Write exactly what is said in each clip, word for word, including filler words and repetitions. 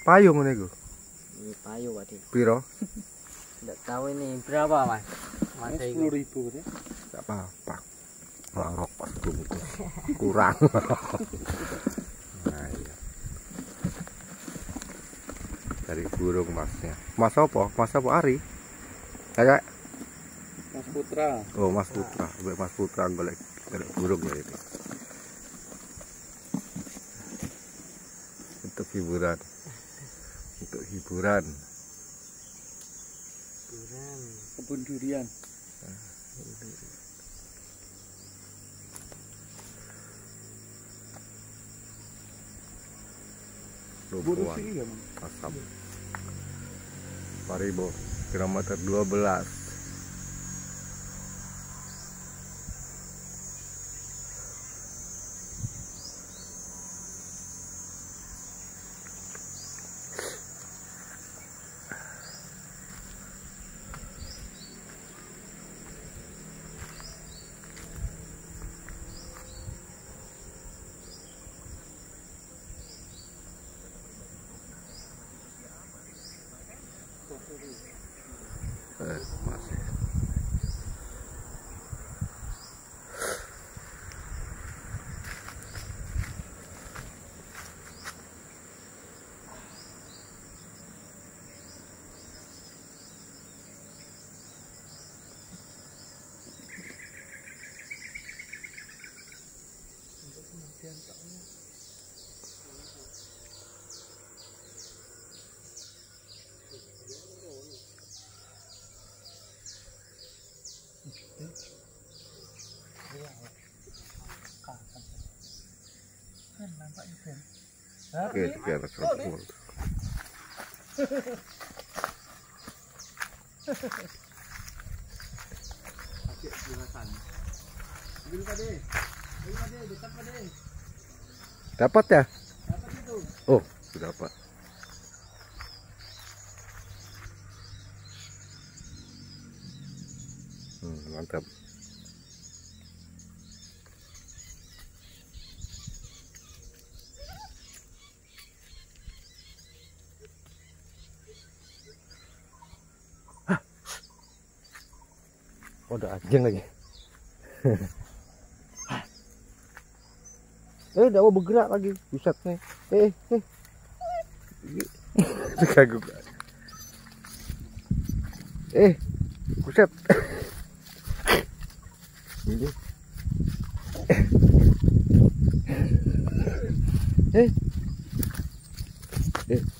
payung ini gue. Ini payung Pak Dik. Piro? Enggak tahu ini berapa Mas? Mas sepuluh ribu ya. Enggak apa-apa. Warok pas bungkus. Kurang. Nah, iya. Dari burung masnya. Mas apa? Mas apa Ari? Kayak Mas Putra. oh Mas Putra. Nah. Mas Putra golek golek burung ya itu. Untuk hiburan. Untuk hiburan. Hiburan. Kebun durian. Lumpuhan asap Paribo kilometer dua belas. Eh, masih. Oke, biar serempul. Dapat ya? Dapat itu. Oh, sudah dapat. Hmm, mantap. Oh, ada anjing lagi. Eh, udah mau bergerak lagi. Buset nih. Eh, eh. Kagak. Eh, buset. Ini. Eh. Eh.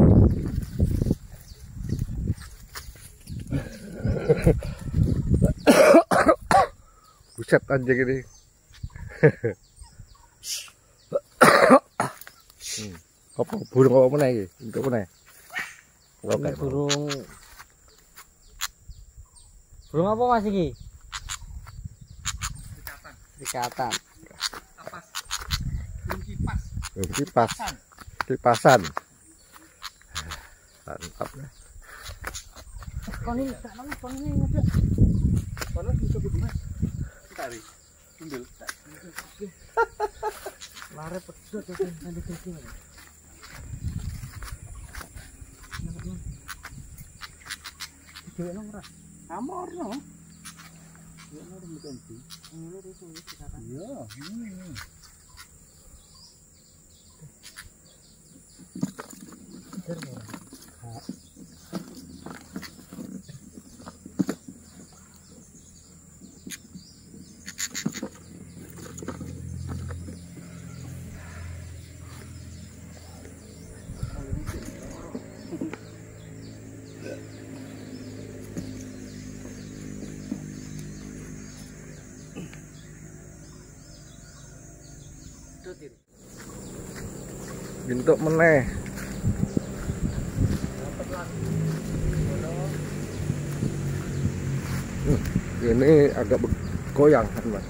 Buset anjing ini. hmm. Apa burung apa mana iki? Untuk mana? Ini burung burung apa Mas iki? Ikatan. Ikatan. Kapas. Burung kipas. Burung kipas. Kipasan. Mantap ya. Kon ini tak nang kon ini ngedek. Kono bisa Mas. Tari. Tundul. Lare pedot ya kan nanti kecil. Dewe nang ora. Amorno. Ya ora mungkin sih. Ngono itu wis sekarang. Iya, ini. Bentuk meneh. Hmm, ini agak goyang kan Mas.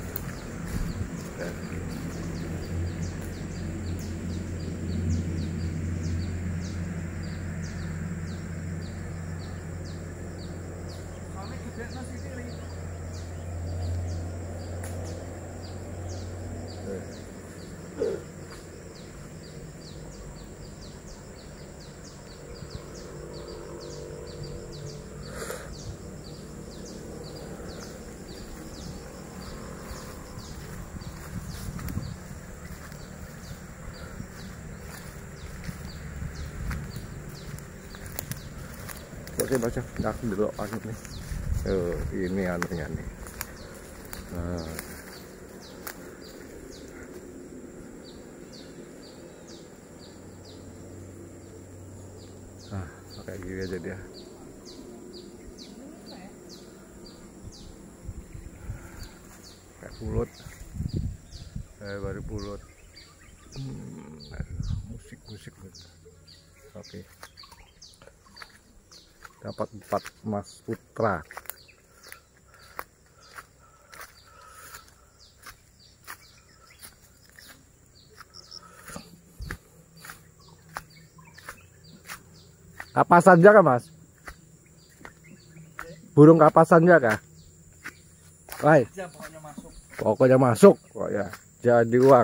Oke baca, aku dulu anu nih. Oh, ini anunya nih. Nah. Nah, kayak gini aja dia. Kayak pulut. Kayak baru pulut. Hmm, musik musik gitu. Oke. Dapat empat emas putra. Kapasan juga mas? Burung kapasan juga kah? Wah, pokoknya masuk. Pokoknya masuk. Kok ya, jadi uang.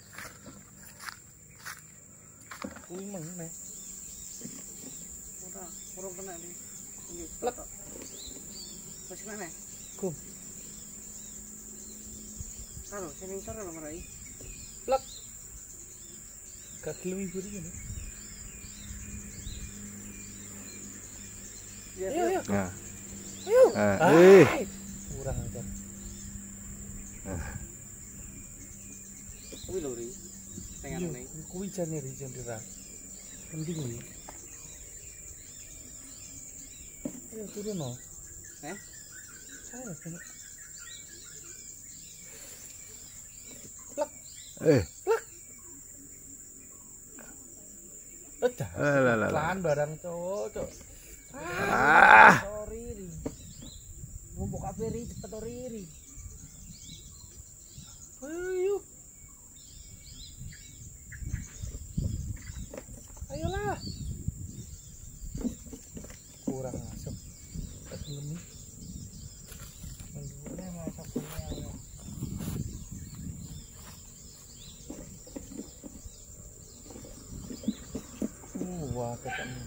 Kuwi meneh. Ora, ora kena iki. Iki plek. Wis kena. Kum. Karo sing ning sore lho marai. Plek. Gak gelem ibu iki. Iya, Ayo, ayo. Nah. Ayo. Nah, Ah, eh. kurang aja. kuwi lho ri. Sing Iya, aneh. kuwi jane ri jendera. Penting iki. Ayo turun no. Eh? Ayo, turun. Eh. Udah. Eh, lah, lah, lah. Pelan barang cocok. Ah. Sorry ri. Ngumpuk kabeh ri cepet ri ri. Ayo. Ayolah. Kurang asap. Gelem nih. Mendune masak punya. Wah, ketemu.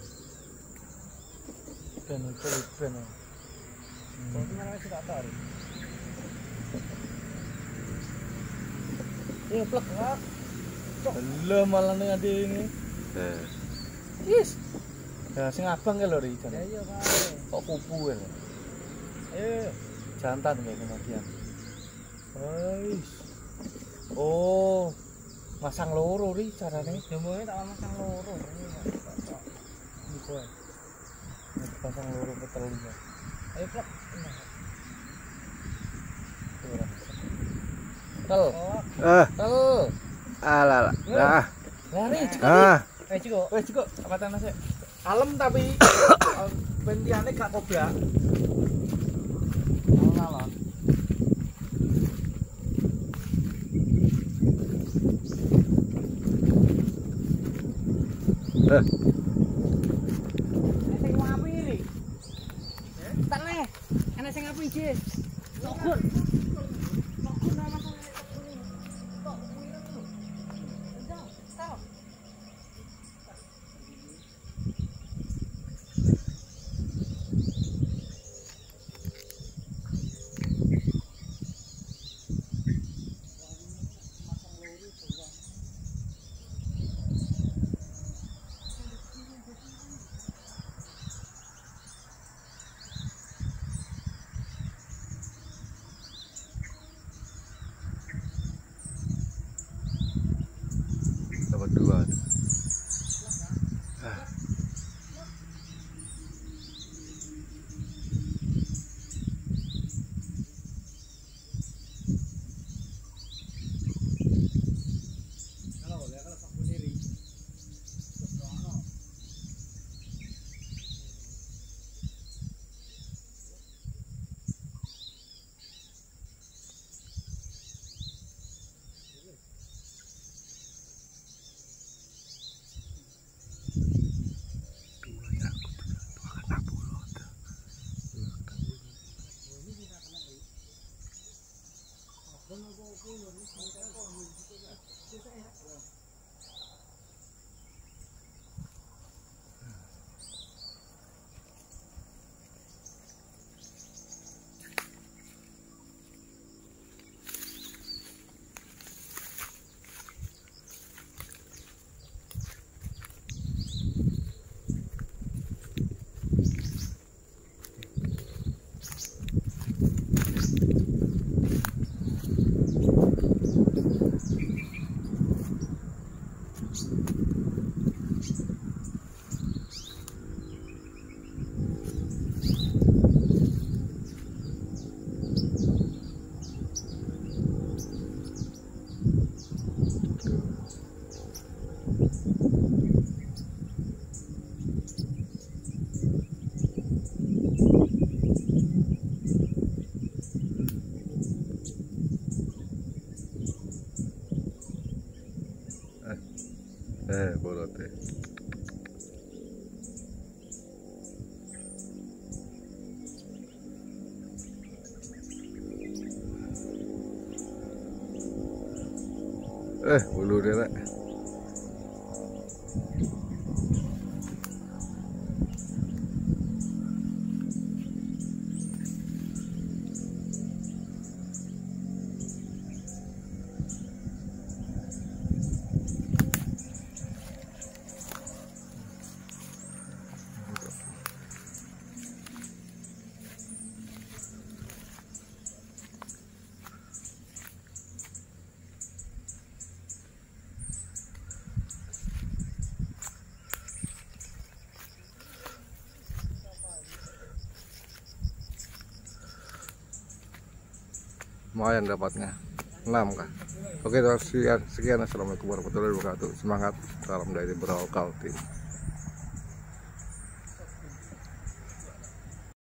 Ben itu ben. Kok mana wis tak tarik. Eh, plek lah. Lah malah ning ade ini. Eh. Yes. Ya sing abang ke lho ri Ya jane. iya kae. Kok kupu ya. Eh, jantan kayak kemudian. Wis. Oh, masang loro ri carane. Demone tak masang loro. Ini kowe. Pasang loro petelu. Ayo plek. Tel. Eh, Tel. alah lah. Nah. Lari cukup. Ah. Eh cukup. Wes cukup. Apa tanah sih? Kalem tapi bentiane gak kobrak. Alon-alon. Eh. Sing ngapi ri. Tak le. Ana sing ngapi iki. Logun. Logun nama sing tok wireng lho. Enggak, tahu. Dapat dua. Eh, bolote. Eh, bulu dia lah. Lumayan dapatnya enam kah. Oke, sekian sekian assalamualaikum warahmatullahi wabarakatuh. Semangat, salam dari Brau Kalti.